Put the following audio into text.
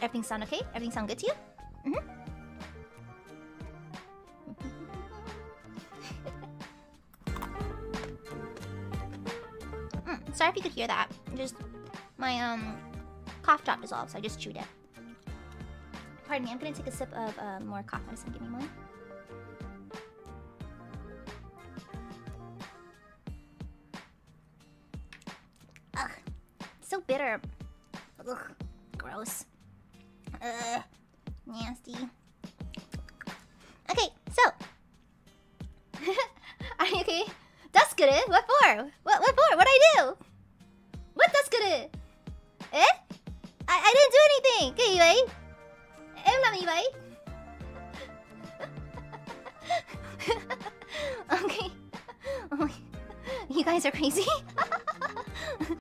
Everything sound okay? Everything sound good to you? Mm-hmm. Sorry if you could hear that. Just my cough drop dissolved, so I just chewed it. Pardon me, I'm gonna take a sip of more cough medicine. Give me one. Ugh, so bitter. Ugh, gross. Ugh, nasty. Okay, so are you okay? That's good. What for? What for? What'd I do? What that's good? Eh? I didn't do anything. Okay, right? Em làm gì vậy? Okay. Oh, you guys are crazy.